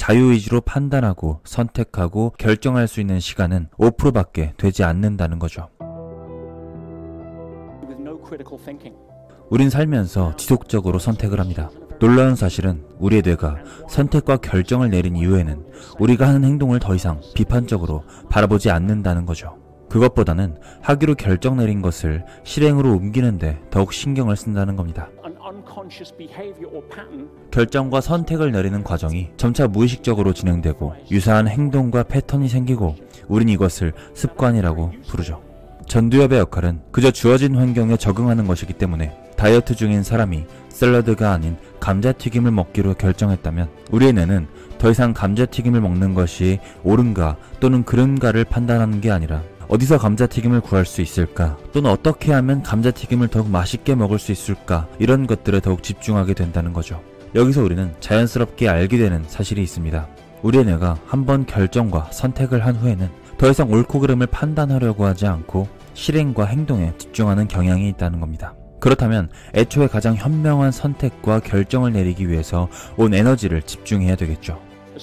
자유의지로 판단하고 선택하고 결정할 수 있는 시간은 5%밖에 되지 않는다는 거죠. 우린 살면서 지속적으로 선택을 합니다. 놀라운 사실은 우리의 뇌가 선택과 결정을 내린 이후에는 우리가 하는 행동을 더 이상 비판적으로 바라보지 않는다는 거죠. 그것보다는 하기로 결정 내린 것을 실행으로 옮기는데 더욱 신경을 쓴다는 겁니다. 결정과 선택을 내리는 과정이 점차 무의식적으로 진행되고 유사한 행동과 패턴이 생기고 우린 이것을 습관이라고 부르죠. 전두엽의 역할은 그저 주어진 환경에 적응하는 것이기 때문에 다이어트 중인 사람이 샐러드가 아닌 감자튀김을 먹기로 결정했다면 우리의 뇌는 더 이상 감자튀김을 먹는 것이 옳은가 또는 그른가를 판단하는 게 아니라 어디서 감자튀김을 구할 수 있을까 또는 어떻게 하면 감자튀김을 더욱 맛있게 먹을 수 있을까 이런 것들에 더욱 집중하게 된다는 거죠. 여기서 우리는 자연스럽게 알게 되는 사실이 있습니다. 우리의 뇌가 한번 결정과 선택을 한 후에는 더 이상 옳고 그름을 판단하려고 하지 않고 실행과 행동에 집중하는 경향이 있다는 겁니다. 그렇다면 애초에 가장 현명한 선택과 결정을 내리기 위해서 온 에너지를 집중해야 되겠죠.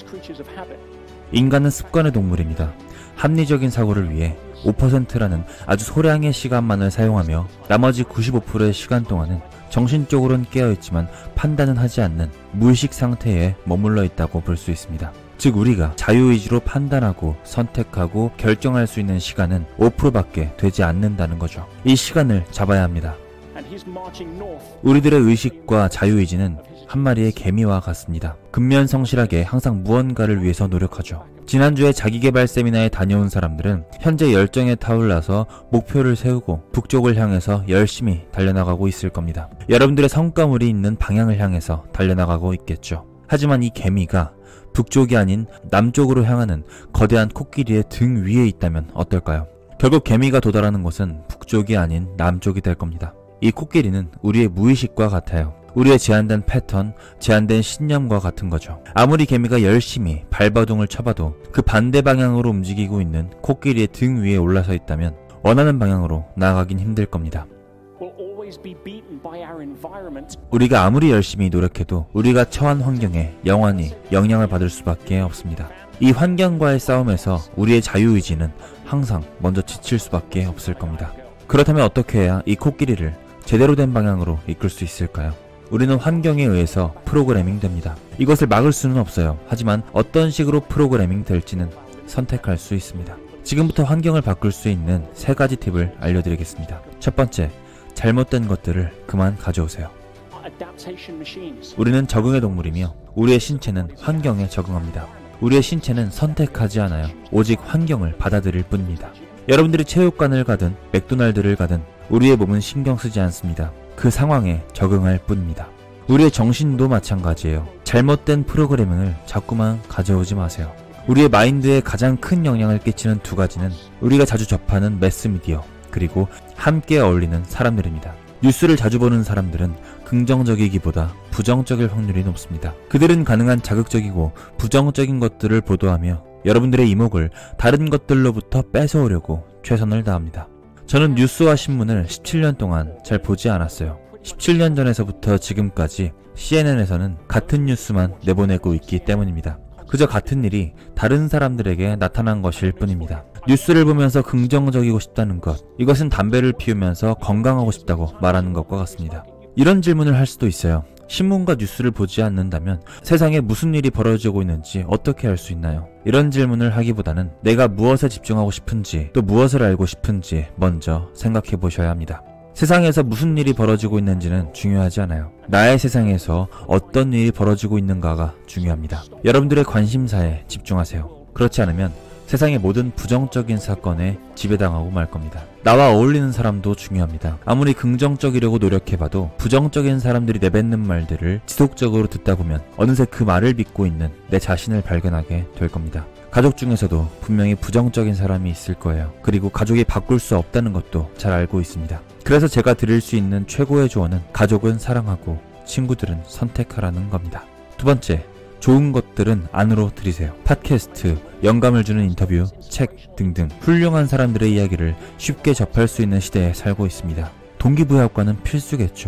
인간은 습관의 동물입니다. 합리적인 사고를 위해 5%라는 아주 소량의 시간만을 사용하며 나머지 95%의 시간 동안은 정신적으로는 깨어있지만 판단은 하지 않는 무의식 상태에 머물러 있다고 볼 수 있습니다. 즉 우리가 자유의지로 판단하고 선택하고 결정할 수 있는 시간은 5%밖에 되지 않는다는 거죠. 이 시간을 잡아야 합니다. 우리들의 의식과 자유의지는 한 마리의 개미와 같습니다. 근면성실하게 항상 무언가를 위해서 노력하죠. 지난주에 자기개발 세미나에 다녀온 사람들은 현재 열정에 타올라서 목표를 세우고 북쪽을 향해서 열심히 달려나가고 있을 겁니다. 여러분들의 성과물이 있는 방향을 향해서 달려나가고 있겠죠. 하지만 이 개미가 북쪽이 아닌 남쪽으로 향하는 거대한 코끼리의 등 위에 있다면 어떨까요? 결국 개미가 도달하는 곳은 북쪽이 아닌 남쪽이 될 겁니다. 이 코끼리는 우리의 무의식과 같아요. 우리의 제한된 패턴, 제한된 신념과 같은 거죠. 아무리 개미가 열심히 발버둥을 쳐봐도 그 반대 방향으로 움직이고 있는 코끼리의 등 위에 올라서 있다면 원하는 방향으로 나아가긴 힘들 겁니다. 우리가 아무리 열심히 노력해도 우리가 처한 환경에 영원히 영향을 받을 수밖에 없습니다. 이 환경과의 싸움에서 우리의 자유의지는 항상 먼저 지칠 수밖에 없을 겁니다. 그렇다면 어떻게 해야 이 코끼리를 제대로 된 방향으로 이끌 수 있을까요? 우리는 환경에 의해서 프로그래밍 됩니다. 이것을 막을 수는 없어요. 하지만 어떤 식으로 프로그래밍 될지는 선택할 수 있습니다. 지금부터 환경을 바꿀 수 있는 3가지 팁을 알려드리겠습니다. 첫 번째, 잘못된 것들을 그만 가져오세요. 우리는 적응의 동물이며 우리의 신체는 환경에 적응합니다. 우리의 신체는 선택하지 않아요. 오직 환경을 받아들일 뿐입니다. 여러분들이 체육관을 가든 맥도날드를 가든 우리의 몸은 신경 쓰지 않습니다. 그 상황에 적응할 뿐입니다. 우리의 정신도 마찬가지예요. 잘못된 프로그래밍을 자꾸만 가져오지 마세요. 우리의 마인드에 가장 큰 영향을 끼치는 2가지는 우리가 자주 접하는 매스미디어 그리고 함께 어울리는 사람들입니다. 뉴스를 자주 보는 사람들은 긍정적이기보다 부정적일 확률이 높습니다. 그들은 가능한 자극적이고 부정적인 것들을 보도하며 여러분들의 이목을 다른 것들로부터 뺏어오려고 최선을 다합니다. 저는 뉴스와 신문을 17년 동안 잘 보지 않았어요. 17년 전에서부터 지금까지 CNN에서는 같은 뉴스만 내보내고 있기 때문입니다. 그저 같은 일이 다른 사람들에게 나타난 것일 뿐입니다. 뉴스를 보면서 긍정적이고 싶다는 것, 이것은 담배를 피우면서 건강하고 싶다고 말하는 것과 같습니다. 이런 질문을 할 수도 있어요. 신문과 뉴스를 보지 않는다면 세상에 무슨 일이 벌어지고 있는지 어떻게 알 수 있나요? 이런 질문을 하기보다는 내가 무엇에 집중하고 싶은지 또 무엇을 알고 싶은지 먼저 생각해 보셔야 합니다. 세상에서 무슨 일이 벌어지고 있는지는 중요하지 않아요. 나의 세상에서 어떤 일이 벌어지고 있는가가 중요합니다. 여러분들의 관심사에 집중하세요. 그렇지 않으면 세상의 모든 부정적인 사건에 지배당하고 말 겁니다. 나와 어울리는 사람도 중요합니다. 아무리 긍정적이려고 노력해봐도 부정적인 사람들이 내뱉는 말들을 지속적으로 듣다 보면 어느새 그 말을 믿고 있는 내 자신을 발견하게 될 겁니다. 가족 중에서도 분명히 부정적인 사람이 있을 거예요. 그리고 가족이 바꿀 수 없다는 것도 잘 알고 있습니다. 그래서 제가 드릴 수 있는 최고의 조언은 가족은 사랑하고 친구들은 선택하라는 겁니다. 2번째, 좋은 것들은 안으로 들이세요. 팟캐스트, 영감을 주는 인터뷰, 책 등등 훌륭한 사람들의 이야기를 쉽게 접할 수 있는 시대에 살고 있습니다. 동기부여학과는 필수겠죠.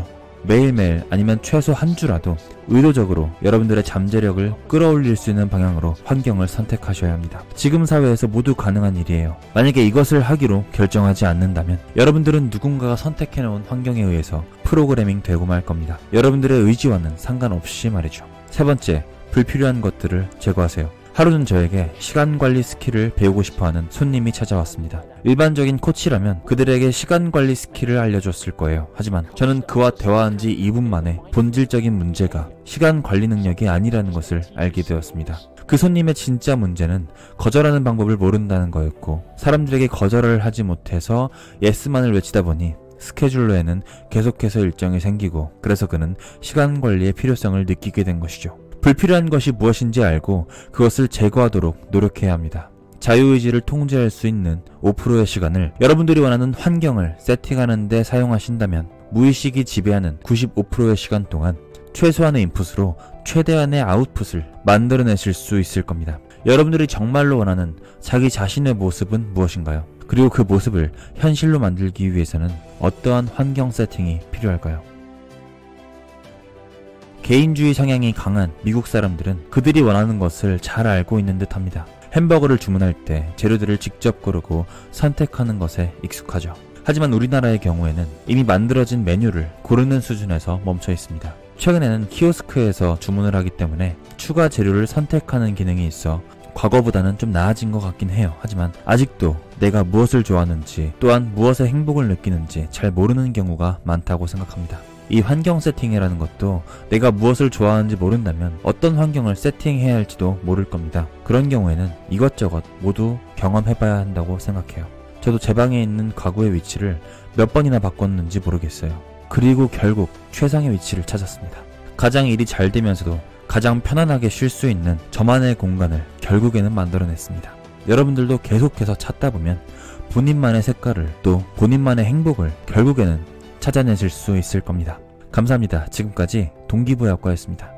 매일매일 아니면 최소 한 주라도 의도적으로 여러분들의 잠재력을 끌어올릴 수 있는 방향으로 환경을 선택하셔야 합니다. 지금 사회에서 모두 가능한 일이에요. 만약에 이것을 하기로 결정하지 않는다면 여러분들은 누군가가 선택해놓은 환경에 의해서 프로그래밍 되고 말 겁니다. 여러분들의 의지와는 상관없이 말이죠. 세 번째, 불필요한 것들을 제거하세요. 하루는 저에게 시간관리 스킬을 배우고 싶어하는 손님이 찾아왔습니다. 일반적인 코치라면 그들에게 시간관리 스킬을 알려줬을 거예요. 하지만 저는 그와 대화한 지 2분 만에 본질적인 문제가 시간관리 능력이 아니라는 것을 알게 되었습니다. 그 손님의 진짜 문제는 거절하는 방법을 모른다는 거였고, 사람들에게 거절을 하지 못해서 예스만을 외치다 보니 스케줄러에는 계속해서 일정이 생기고, 그래서 그는 시간관리의 필요성을 느끼게 된 것이죠. 불필요한 것이 무엇인지 알고 그것을 제거하도록 노력해야 합니다. 자유의지를 통제할 수 있는 5%의 시간을 여러분들이 원하는 환경을 세팅하는 데 사용하신다면 무의식이 지배하는 95%의 시간 동안 최소한의 인풋으로 최대한의 아웃풋을 만들어내실 수 있을 겁니다. 여러분들이 정말로 원하는 자기 자신의 모습은 무엇인가요? 그리고 그 모습을 현실로 만들기 위해서는 어떠한 환경 세팅이 필요할까요? 개인주의 성향이 강한 미국 사람들은 그들이 원하는 것을 잘 알고 있는 듯 합니다. 햄버거를 주문할 때 재료들을 직접 고르고 선택하는 것에 익숙하죠. 하지만 우리나라의 경우에는 이미 만들어진 메뉴를 고르는 수준에서 멈춰 있습니다. 최근에는 키오스크에서 주문을 하기 때문에 추가 재료를 선택하는 기능이 있어 과거보다는 좀 나아진 것 같긴 해요. 하지만 아직도 내가 무엇을 좋아하는지, 또한 무엇에 행복을 느끼는지 잘 모르는 경우가 많다고 생각합니다. 이 환경 세팅이라는 것도 내가 무엇을 좋아하는지 모른다면 어떤 환경을 세팅해야 할지도 모를 겁니다. 그런 경우에는 이것저것 모두 경험해봐야 한다고 생각해요. 저도 제 방에 있는 가구의 위치를 몇 번이나 바꿨는지 모르겠어요. 그리고 결국 최상의 위치를 찾았습니다. 가장 일이 잘 되면서도 가장 편안하게 쉴 수 있는 저만의 공간을 결국에는 만들어냈습니다. 여러분들도 계속해서 찾다 보면 본인만의 색깔을, 또 본인만의 행복을 결국에는 찾아내실 수 있을 겁니다. 감사합니다. 지금까지 동기부여학과였습니다.